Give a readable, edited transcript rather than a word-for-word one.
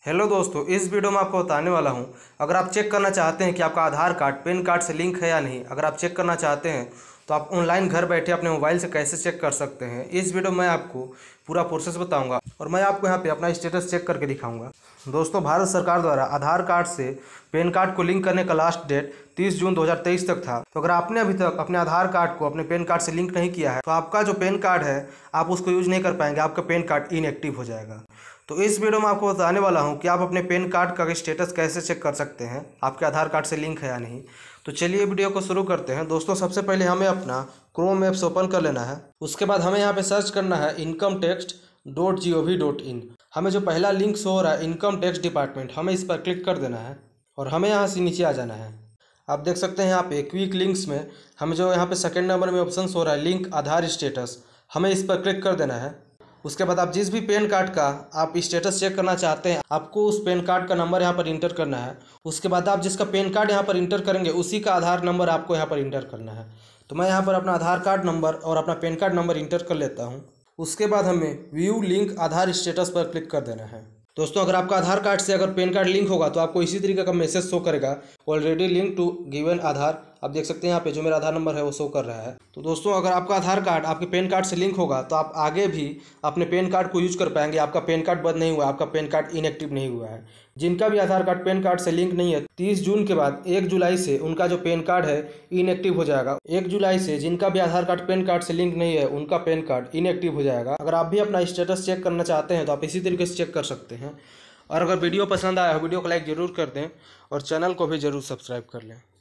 Hello दोस्तों, इस video में आपको बताने वाला हूं, अगर आप चेक करना चाहते हैं कि आपका आधार कार्ड पैन कार्ड से लिंक है या नहीं, अगर आप चेक करना चाहते हैं तो आप ऑनलाइन घर बैठे अपने मोबाइल से कैसे चेक कर सकते हैं। इस वीडियो में आपको पूरा प्रोसेस बताऊंगा और मैं आपको यहां पे अपना स्टेटस चेक करके दिखाऊंगा। दोस्तों, भारत सरकार द्वारा आधार कार्ड से पैन कार्ड को लिंक करने का लास्ट डेट 30 जून 2023 तक था। तो अगर आपने अभी तक अपने आधार कार्ड को अपने पैन कार्ड से लिंक नहीं किया है तो आपका जो पैन कार्ड है आप उसको यूज नहीं कर पाएंगे, आपका पैन कार्ड इनएक्टिव हो जाएगा। तो इस वीडियो में आपको बताने वाला हूं कि आप अपने पैन कार्ड का स्टेटस कैसे चेक कर सकते हैं, आपके आधार कार्ड से लिंक है या नहीं। तो चलिए वीडियो को शुरू करते हैं। दोस्तों, सबसे पहले हमें अपना क्रोम ऐप्स ओपन कर लेना है। उसके बाद हमें यहाँ पे सर्च करना है incometax.gov.in। हमें जो पहला लिंक शो हो रहा है इनकम टैक्स डिपार्टमेंट, हमें इस पर क्लिक कर देना है और हमें यहाँ से नीचे आ जाना है। आप देख सकते हैं यहाँ पे क्विक लिंक्स में हमें जो यहाँ पे सेकंड नंबर में ऑप्शन हो रहा है लिंक आधार स्टेटस, हमें इस पर क्लिक कर देना है। उसके बाद आप जिस भी पैन कार्ड का आप स्टेटस चेक करना चाहते हैं आपको उस पैन कार्ड का नंबर यहाँ पर इंटर करना है। उसके बाद आप जिसका पैन कार्ड यहाँ पर इंटर करेंगे उसी का आधार नंबर आपको यहाँ पर इंटर करना है। तो मैं यहाँ पर अपना आधार कार्ड नंबर और अपना पैन कार्ड नंबर इंटर कर लेता हूँ। उसके बाद हमें व्यू लिंक आधार स्टेटस पर क्लिक कर देना है। दोस्तों, अगर आपका आधार कार्ड से अगर पैन कार्ड लिंक होगा तो आपको इसी तरीके का मैसेज शो करेगा, already link to given Aadhaar. आप देख सकते हैं यहाँ पे जो मेरा आधार नंबर है वो शो कर रहा है। तो दोस्तों, अगर आपका आधार कार्ड आपके पैन कार्ड से लिंक होगा तो आप आगे भी अपने पैन कार्ड को यूज कर पाएंगे। आपका पैन कार्ड बंद नहीं हुआ, आपका पैन कार्ड इनएक्टिव नहीं हुआ है। जिनका भी आधार कार्ड पैन कार्ड से लिंक नहीं है 30 जून के बाद 1 जुलाई से उनका जो पैन कार्ड है इनएक्टिव हो जाएगा। 1 जुलाई से जिनका भी आधार कार्ड पैन कार्ड से लिंक नहीं है उनका पैन कार्ड इनएक्टिव हो जाएगा। अगर आप भी अपना स्टेटस चेक करना चाहते हैं तो आप इसी तरीके से चेक कर सकते हैं। और अगर वीडियो पसंद आया वीडियो को लाइक ज़रूर कर दें और चैनल को भी ज़रूर सब्सक्राइब कर लें।